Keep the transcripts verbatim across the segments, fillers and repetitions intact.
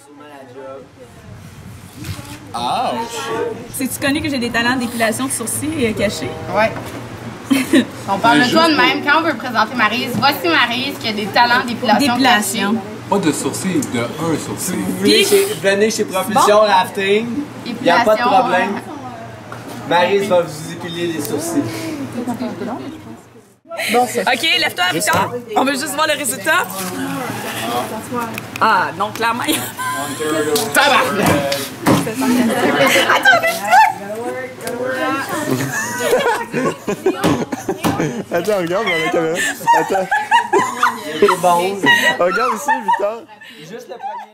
Ouch! C'est-tu connu que j'ai des talents d'épilation de sourcils cachés? Ouais. On parle de toi de même. Quand on veut présenter Maryse, voici Maryse qui a des talents d'épilation cachés. Pas de sourcils, de un sourcil. Venez chez, venez chez Propulsion bon. Rafting, il n'y a pas de problème. Maryse va vous épiler les sourcils. Bon, ok, lève-toi, Victor. On veut juste voir le résultat. Ah, non, clairement. Tabarnak! Attends, Attends, regarde dans la caméra. Attends. C'est bon. Regarde ici, Victor. Juste le premier.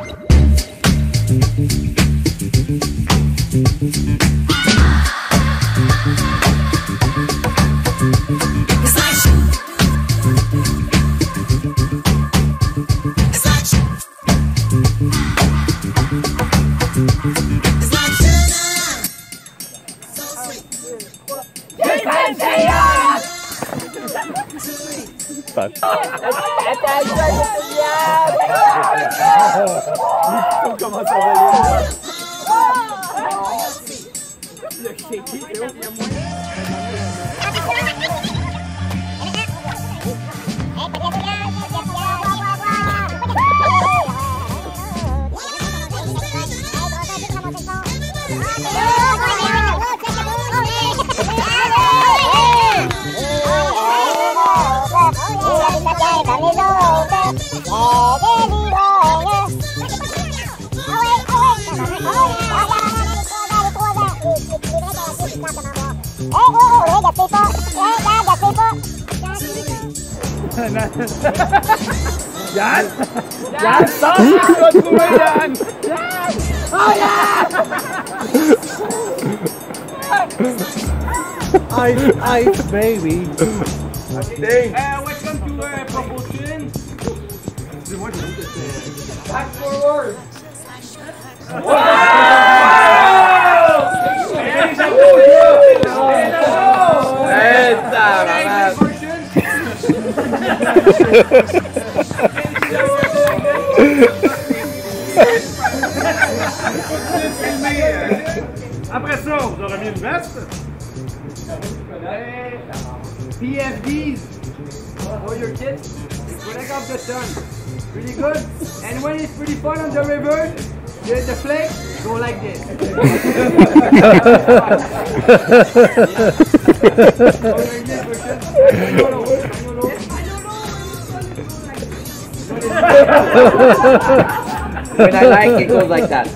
Comment ça va Yann! Yann, sors! Tu vas trouver Yann! Yann! Oh Yann! Ice, ice, baby! Okay. Uh, welcome to uh, Propulsion. Back forward! Wow! Après ça, vous aurez mis une veste. P F Ds. For your kids. Protect off the sun. Really good. And when it's pretty fun on the river, the, the flag go like this. When I like it goes like that.